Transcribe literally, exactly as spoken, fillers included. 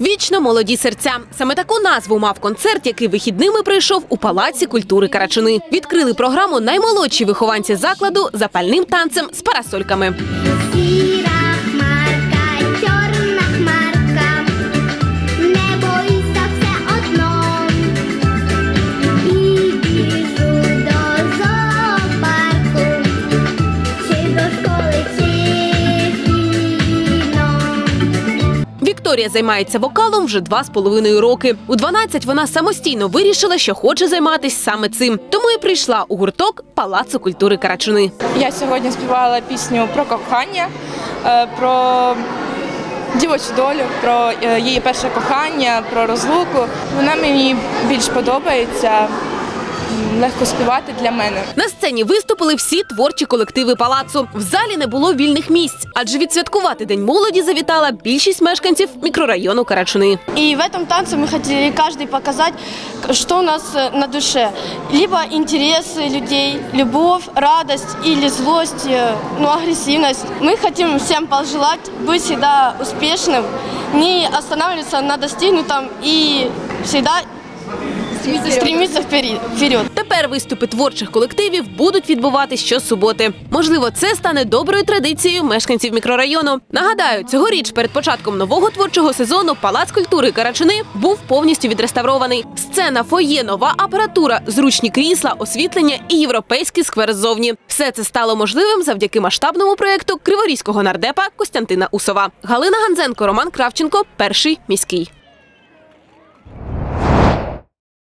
Вічно молоді серця. Саме таку назву мав концерт, який вихідними пройшов у Палаці культури Карачуни. Відкрили програму наймолодші вихованці закладу запальним танцем з парасольками. Вікторія займається вокалом вже два з половиною роки. У дванадцять вона самостійно вирішила, що хоче займатися саме цим. Тому і прийшла у гурток Палацу культури Карачуни. Я сьогодні співала пісню про кохання, про дівочу долю, про її перше кохання, про розлуку. Вона мені більш подобається. Легко співати для мене. На сцені виступили всі творчі колективи палацу. В залі не було вільних місць, адже відсвяткувати День молоді завітала більшість мешканців мікрорайону Карачуни. І в этом танце ми хотіли кожен показати, що у нас на душе. Либо інтереси людей, любов, радость или злость, ну, агрессивность. Мы хотим всем пожелать быть всегда успешным, не останавливаться на достигнутом и всегда стремиться вперед. Тепер виступи творчих колективів будуть відбуватись щосуботи. Можливо, це стане доброю традицією мешканців мікрорайону. Нагадаю, цьогоріч перед початком нового творчого сезону Палац культури Карачуни був повністю відреставрований. Сцена, фоє, нова апаратура, зручні крісла, освітлення і європейський сквер ззовні. Все це стало можливим завдяки масштабному проєкту криворізького нардепа Костянтина Усова. Галина Ганзенко, Роман Кравченко, Перший міський.